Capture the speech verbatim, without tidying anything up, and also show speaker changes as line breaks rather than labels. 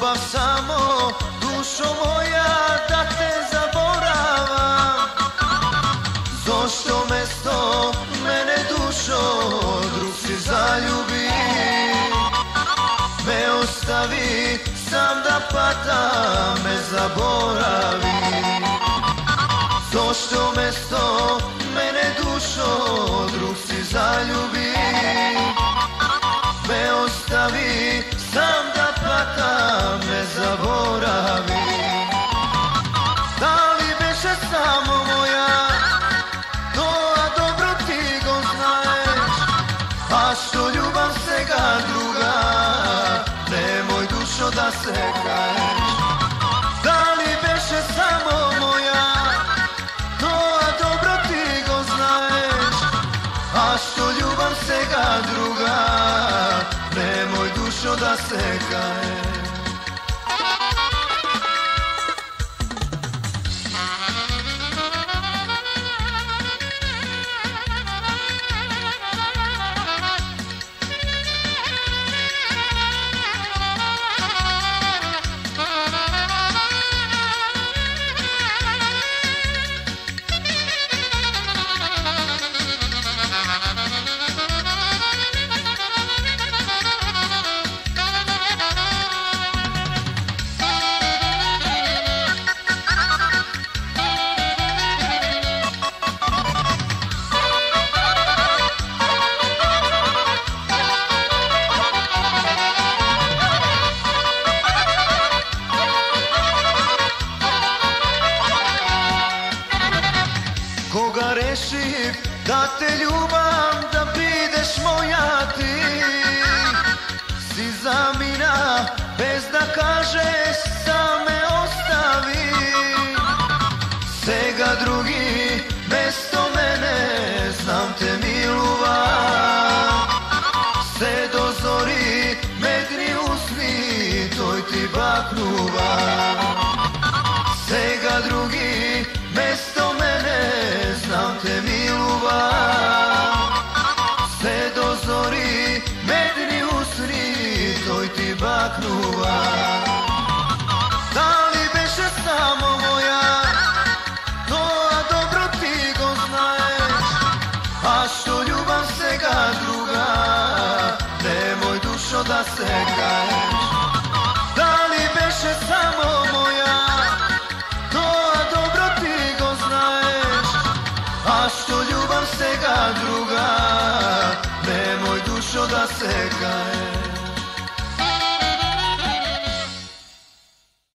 ljubav samo, dušo moja, da te zaboravam. Zašto mesto mene dušo, drug si zaljubi, me ostavi sam da patam, me zaboravi. Zašto mesto mene dušo, drug si zaljubi, me ostavi sam da patam, me zaboravi. Da li beše samo moja, to a dobro ti go znaješ, a što ljubav svega druga, nemoj dušo da se kaješ. Da li beše samo moja, to a dobro ti go znaješ, a što ljubav svega druga, nemoj dušo da se kaješ. Koga rešim da te ljubam, da bideš moja ti, si zamina, bez da kažeš, sam me ostavi. Svega drugi, mesto mene, znam te miluva, sve do zori, medni usni, toj ti baknuva. Svega drugi, mesto mene, znam te miluva, sve do zori, medni usni, toj ti baknuva. Da li beše samo moja, to a dobro ti go znaješ, a što ljubav svega druga, nemoj dušo da se kaješ. Da li beše samo moja, to a dobro ti go znaješ, a što ljubav svega druga, nemoj dušo da se kaješ.